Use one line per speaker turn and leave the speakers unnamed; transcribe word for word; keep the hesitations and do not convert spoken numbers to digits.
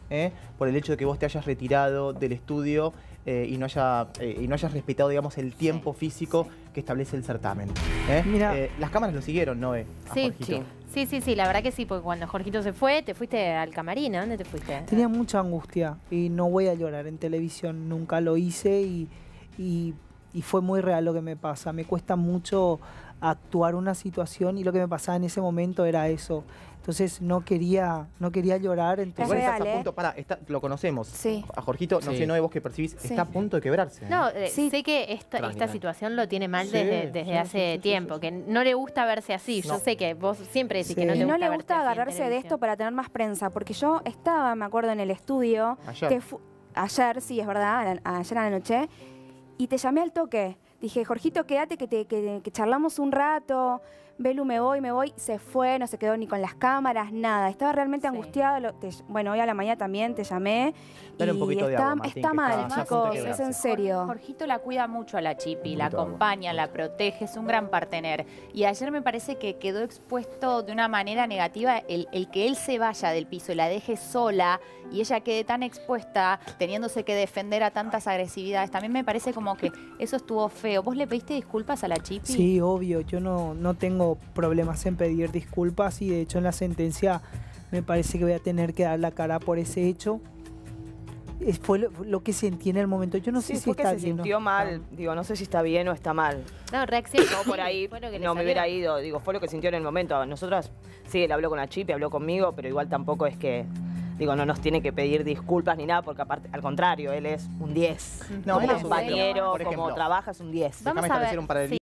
¿eh? por el hecho de que vos te hayas retirado del estudio eh, y, no haya, eh, y no hayas respetado, digamos, el tiempo sí, físico sí. que establece el certamen. ¿eh?
Mira.
Eh, las cámaras lo siguieron, Noé, a
sí,
Jorgito.
sí. Sí, sí, sí, la verdad que sí, porque cuando Jorgito se fue, te fuiste al camarín. ¿A dónde te fuiste?
Tenía mucha angustia y no voy a llorar en televisión, nunca lo hice y, y, y fue muy real lo que me pasa. Me cuesta mucho actuar una situación y lo que me pasaba en ese momento era eso. Entonces no quería, no quería llorar. Entonces...
Igual estás
real,
a punto,
¿eh?
pará, está, lo conocemos.
Sí.
A Jorgito, no
Sí.
sé, Noé, vos que percibís,
Sí.
está a punto de quebrarse. ¿eh?
No, eh,
Sí.
sé que esta,
Tranqui,
esta
tranqui.
situación lo tiene mal
Sí,
desde, desde
sí,
hace
sí, sí,
tiempo,
sí, sí.
que no le gusta verse así.
No.
Yo sé que vos siempre decís
Sí.
que no te
Y no
gusta
le
verte
gusta
así en
agarrarse de
televisión.
esto para tener más prensa, porque yo estaba, me acuerdo, en el estudio.
Ayer.
que fu- ayer, sí, es verdad, a la- ayer a la noche. Y te llamé al toque. Dije, Jorgito, quédate que, te, que, que charlamos un rato. Belu, me voy, me voy. Se fue, no se quedó ni con las cámaras, nada. Estaba realmente
Sí.
angustiado. Lo- te- bueno, hoy a la mañana también te llamé.
Dale un
y
poquito de
está,
agua, Martín,
está
que
mal,
está- está a punto de
chicos, es
quebrarse.
en serio.
Jorgito la cuida mucho a la Chipi,
Un
la
poquito de agua.
acompaña, la protege, es un gran partener. Y ayer me parece que quedó expuesto de una manera negativa el, el que él se vaya del piso y la deje sola y ella quede tan expuesta, teniéndose que defender a tantas agresividades. También me parece como que eso estuvo feo. ¿Vos le pediste disculpas a la Chipi?
Sí, obvio, yo no, no tengo problemas en pedir disculpas y de hecho en la sentencia me parece que voy a tener que dar la cara por ese hecho. Es- Fue lo, lo que sentí en el momento. Yo no
Sí,
sé si
fue que
está
se
bien o
sintió
está
mal. Digo, no sé si está bien o está mal.
No, reacción.
Yo por ahí
Fue lo que le
no me
salió.
hubiera ido. Digo, fue lo que sintió en el momento. Nosotras, sí, él habló con la Chipi, habló conmigo, pero igual tampoco es que, digo, no nos tiene que pedir disculpas ni nada, porque aparte, al contrario, él es un diez.
No,
como
por eso,
compañero,
por ejemplo,
como trabaja, es un diez.
Vamos
Déjame
a ver,
establecer un paralelismo.